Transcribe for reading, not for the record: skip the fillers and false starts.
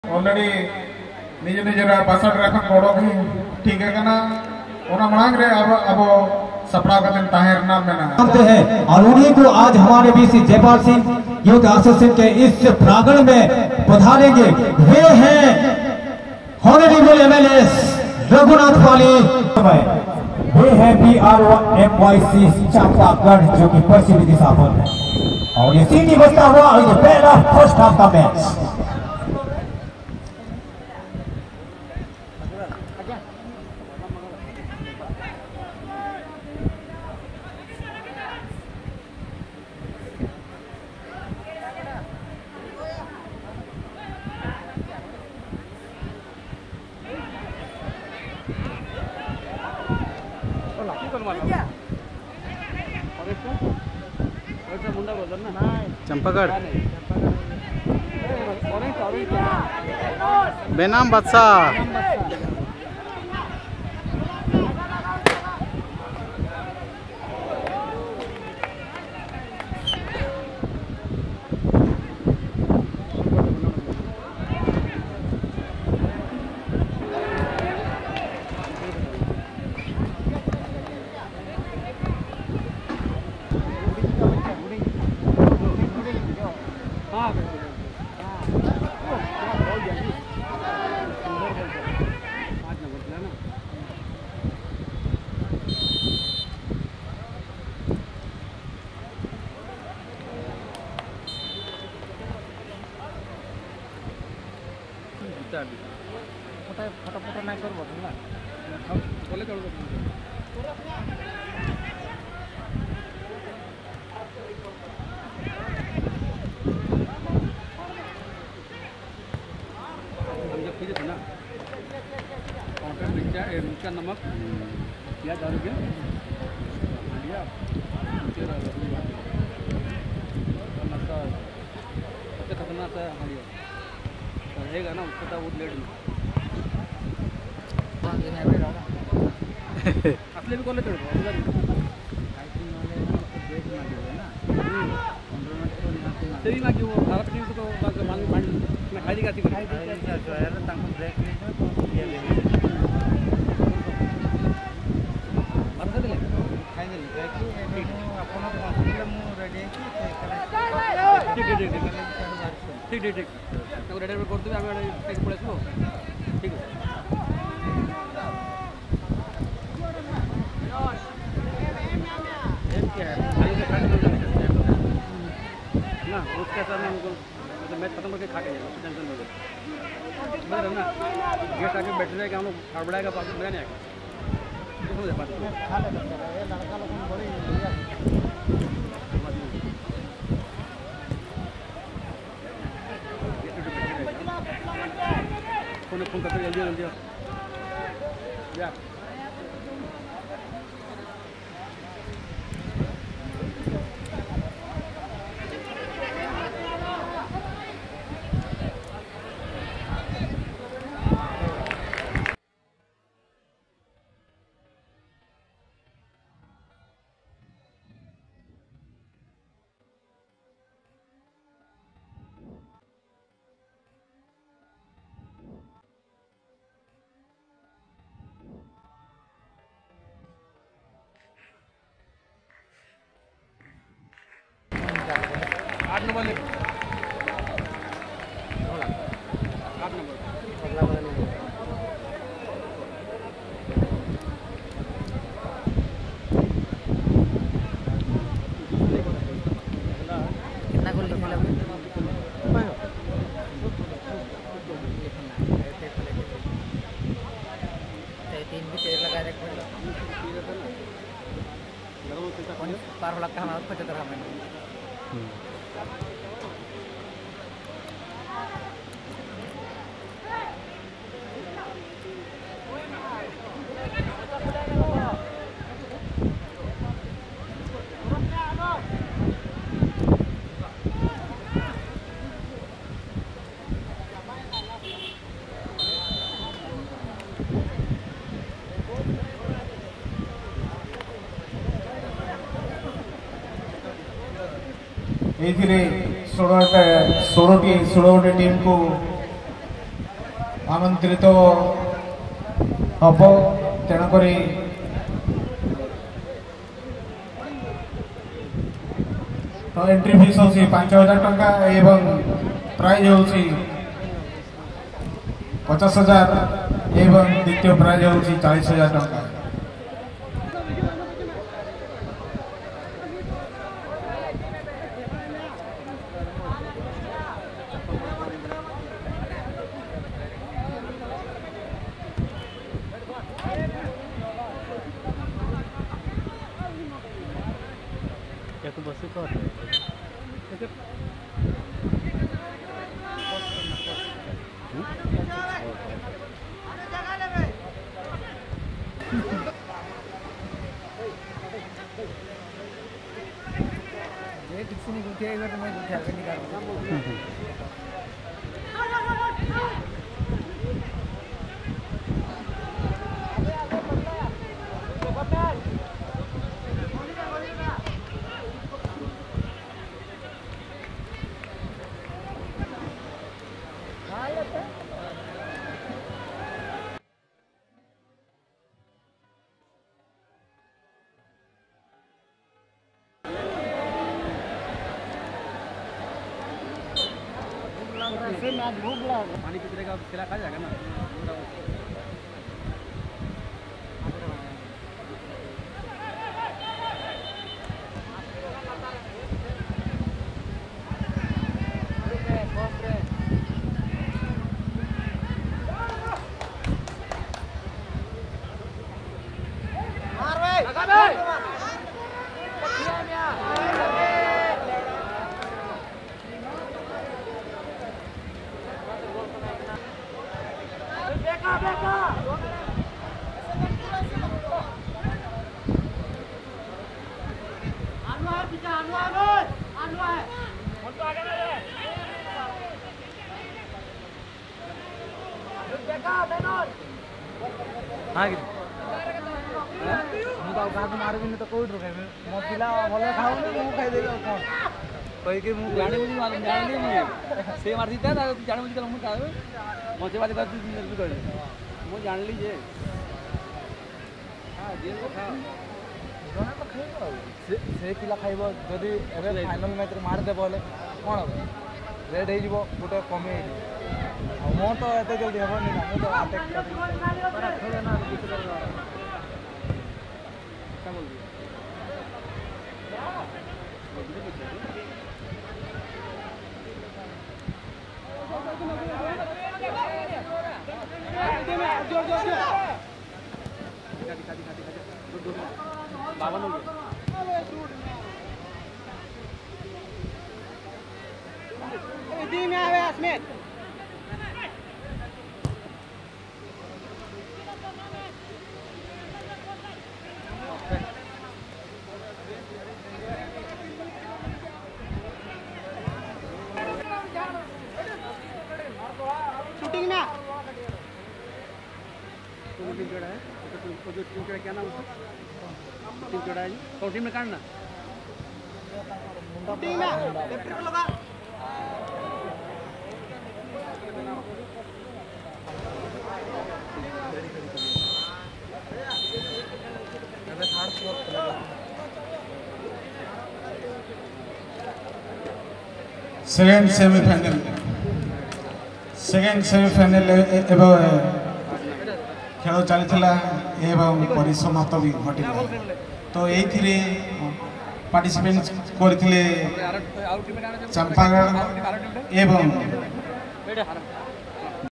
Already निजे निजे पासट रखन गोड़ो भी ठीक है ना ओना मांग रे अब सपड़ा का दिन ताहिर नाम में ना हैं और उन्हीं को आज हमारे बीच जयपाल सिंह यूथ एसोसिएशन के इस प्रांगण में पधारेंगे। वे हैं हॉनरेबल एमएलए रघुनाथ पाली, वे हैं BRMYC चांपागढ़ जो कि पश्चिमी दिशा पर है और ये सीटी बजता हुआ पहला फर्स्ट हाफ का मैच। चंपागढ़ बेनाम बादशाह फटाफट नहीं कर बोल ना बोले कर हम जब फ्री थे ना काउंटर मिर्चा नमक प्याज डाल के लिया सबसे खतरनाक है हमारी रहेगा ना उसका वो लेट में असले भी कॉलेज तेरी ना कि वो भारत टीम को मांग मैं खाई दिखाती हूँ ब्रेक ठीक ठीक ठीक रेडी करदेवी आम पड़े ठीक है ना उसके साथ हमको मैच खत्म करके खा के जाएगा टेंशन नहीं है ना गेस्ट आके बैठ जाएगा हम लोग हड़बड़ाएगा पास मजा नहीं आएगा फोन करते जल्दी जल्दी या पार लगता है कुछ तरह में सोड़ोटी टीम को आमंत्रित हम तेणुक तो एंट्री फीस हूँ 5,000 टंका एवं प्राइज हूँ 50,000 एवं द्वितीय प्राइज हूँ 40,000 टंका। तो बस कर किसी ने उठेगा तो मैं उठा के निकालूंगा। पानी पीते का खिला खा जाएगा ना। हाँ कि ମୁଁ ତ କାହାକୁ ମାରିବିନି ତ କୋଉଠି ରଖେଇବି ମୋ ପିଲା ଭଲ ଖାଉନି ମୁଁ ଖାଇଦେବି ଆଉ କ'ଣ କହିକି ମୁଁ ଜାଣିବୁଝି ଜାଣିଲି ମୁଁ ସେ ମାରିଥିଲା ତାକୁ ଜାଣିବୁଝି କଲେ ମୁଁ ଖାଇବି ମଝି ବାଜି କହିଲି ମୁଁ ଜାଣିଲି ଯେ ହଁ ଯିଏ ଖାଅ ଜଣେ ତ ଖାଇବ ଆଉ ସେ ପିଲା ଖାଇବ ଯଦି ଏବେ ଫାଇନାଲ୍ ମ୍ୟାଚ୍ରେ ମାରିଦେବ ହେଲେ କ'ଣ ହେବ ରେଡ୍ ହେଇଯିବ ଗୋଟେ କମି ହେଇଯିବ ଆଉ ମୁଁ ତ ଏତେ ଜଲ୍ଦି ହେବନି ନା ମୁଁ ତ ଆଟାକ୍ बावन हो गया में आवे अस्मित शूटिंग में तो टीम जोड़ा है तो जो टीम जोड़ा क्या नाम है टीम जोड़ा है तो टीम में काटना शूटिंग में लेफ्ट को लगा सेकेंड सेमीफाइनल एवं खेल चली एवं परिसमाप्त भी घटिला तो ये पार्टिसिपेट करते चंपागढ़ एवं